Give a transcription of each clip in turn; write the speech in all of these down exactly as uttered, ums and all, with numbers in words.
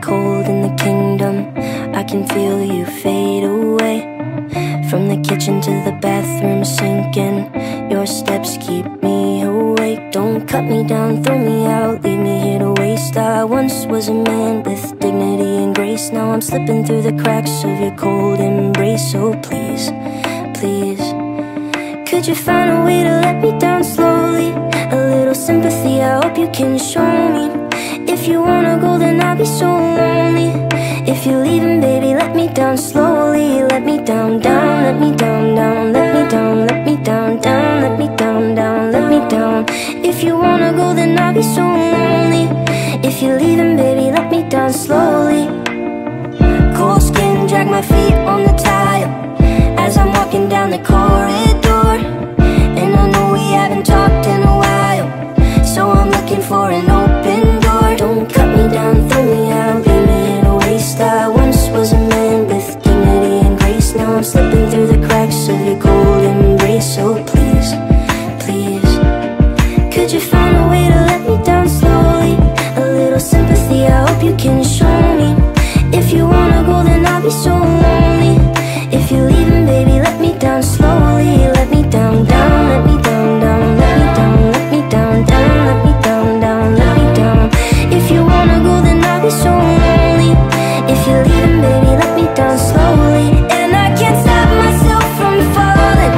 cold in the kingdom. I can feel you fade away. From the kitchen to the bathroom sinking, your steps keep me awake. Don't cut me down, throw me out, leave me here to waste. I once was a man with dignity and grace. Now I'm slipping through the cracks of your cold embrace. So please, please, could you find a way to let me down slowly? A little sympathy, I hope you can show me. If you wanna go, then I'll be so lonely. If you're leaving, baby, let me down slowly. Let me down, down, let me down, down. Let me down, let me down, down. Let me down, down, let me down. If you wanna go, then I'll be so lonely. If you're leaving, baby, let me down slowly. Cold skin, drag my feet on the tile as I'm walking down the corridor. And I know we haven't talked in a while, so I'm looking for an open door. Don't cut me down, throw me out, leave me in a waste. I once was a man with dignity and grace. Now I'm slipping through the cracks of your cold embrace. So please, please, could you find a way to let me down slowly? A little sympathy, I hope you can show me. If you wanna go, then I'll be so lonely. If you're leaving, baby, let me down slowly. Let me down, down, let me down, down. Let me down, let me down, down. Let me down, down, let me down. If you wanna go, then I'll be so lonely. If you're leaving, baby, let me down slowly. And I can't stop myself from falling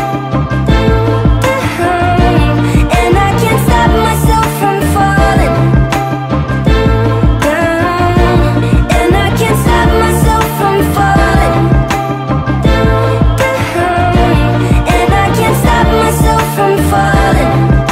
down. And I can't stop myself from falling down. And I can't stop myself from falling down. And I can't stop myself from falling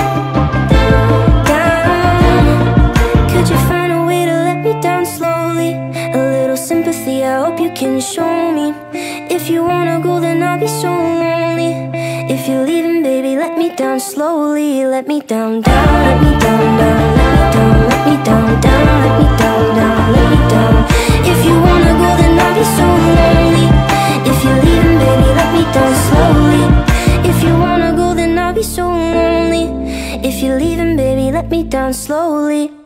down. Could you find a way to let me down slowly? A little sympathy, I hope you can show me. If you wanna go, then I'll be so lonely. If you're leaving, baby, let me down slowly. Let me down, down, let me down, down. Let me down, let me down, down. Let me down, down, let me down. If you wanna go, then I'll be so lonely. If you're leaving, baby, let me down slowly. If you wanna go, then I'll be so lonely. If you're leaving, baby, let me down slowly.